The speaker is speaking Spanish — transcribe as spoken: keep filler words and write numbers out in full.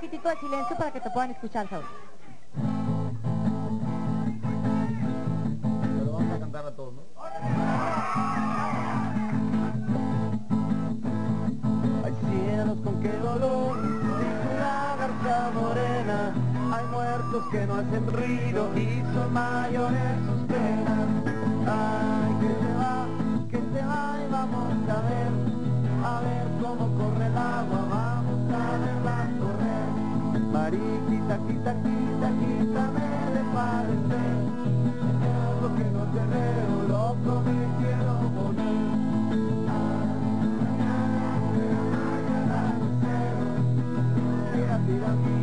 poquitico de silencio para que te puedan escuchar, Saúl. Pero vamos a cantar a todos, ¿no? Hay cielos con qué dolor, dijo la garza morena. Hay muertos que no hacen ruido y son mayores sus penas. Ay, que se va, que se va y vamos a ver, a ver cómo corre el agua, vamos a verla correr. Mariquita, quita, quita, quítame de parecer, lo que no te veo, loco me quiero poner. Ay, mañana, mañana, mañana, tira, tira, tira.